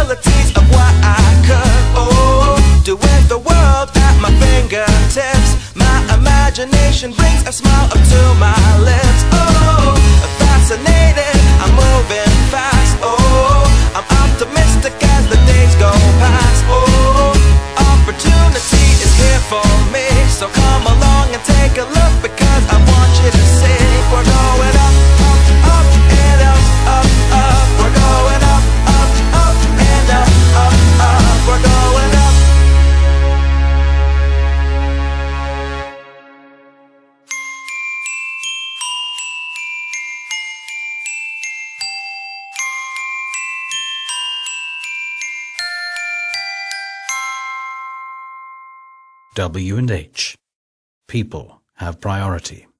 possibilities of what I could, do with the world at my fingertips. My imagination brings a smile up to my lips. Fascinated, I'm moving fast. I'm optimistic as the days go past. Opportunity is here for me, so come along and take a look, because I want you to see we're going up, up, up, and up, up, up. We're going up, up, up, and up, up, up. We're going up. W&H. People have priority.